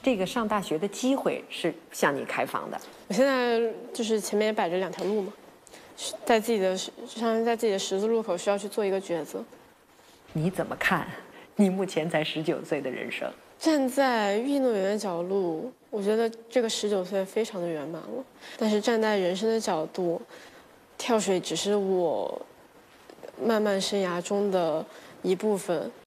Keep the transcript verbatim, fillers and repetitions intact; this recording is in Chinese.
这个上大学的机会是向你开放的。 我现在就是前面摆着两条路嘛，在自己的像在自己的十字路口需要去做一个抉择。 你怎么看你目前才十九岁的人生？ 站在运动员的角度，我觉得这个十九岁非常的圆满了。但是站在人生的角度，跳水只是我漫漫生涯中的一部分。